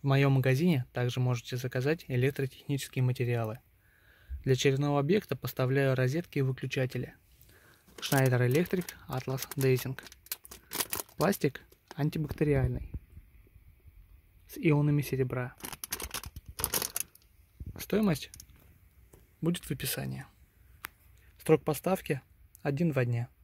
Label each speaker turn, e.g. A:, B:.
A: В моем магазине также можете заказать электротехнические материалы. Для черного объекта поставляю розетки и выключатели. Schneider Electric Atlas Dazing. Пластик антибактериальный с ионами серебра. Стоимость будет в описании. Срок поставки 1-2 дня.